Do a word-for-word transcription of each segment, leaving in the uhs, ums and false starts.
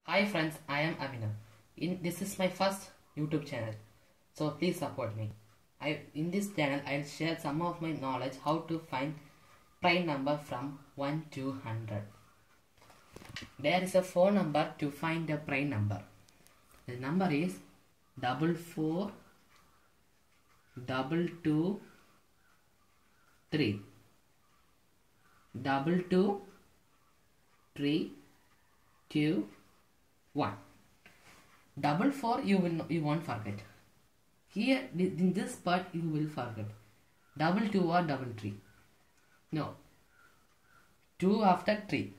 Hi friends, I am Amina. In this is my first YouTube channel, so please support me. I in this channel I'll share some of my knowledge how to find prime number from one to one hundred. There is a phone number to find the prime number. The number is double four double two three double two three two one. Double four you will you won't forget. Here in this part you will forget. Double two or double three. No. Two after three.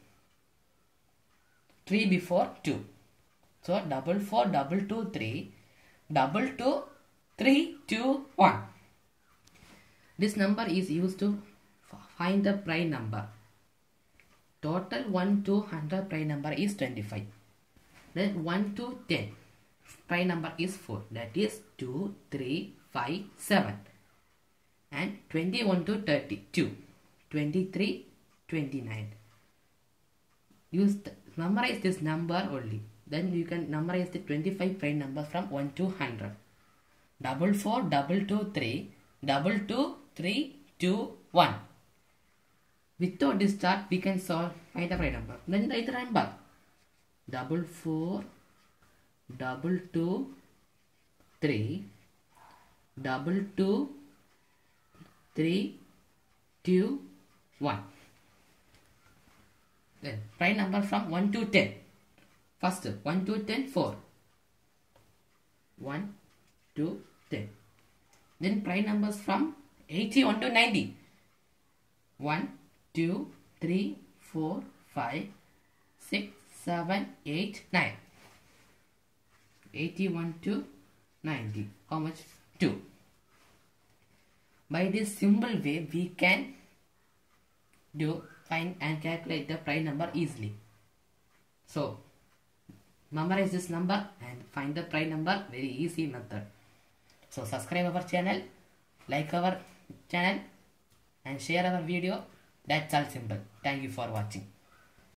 Three before two. So double four double two three double two three two one. This number is used to find the prime number. Total one to one hundred prime number is twenty-five. Then one to ten prime number is four, that is two, three, five, seven. And twenty-one to thirty-two, twenty-three, twenty-nine. Use the, memorize this number only. Then you can memorize the twenty-five prime number from one to one hundred. Double four, double two, three, double two, three, two, one. Without this chart, we can solve find the prime number. Then write the number. Double four, double two, three, double two, three, two, one. Then prime number from one to ten. First, one to ten, four. one to ten. Then prime numbers from eighty-one to ninety. one, two, three, four, five, six, seven, eight, nine. eighty-one to ninety. How much? two. By this simple way, we can do find and calculate the prime number easily. So, memorize this number and find the prime number, very easy method. So, subscribe our channel, like our channel and share our video. That's all simple. Thank you for watching.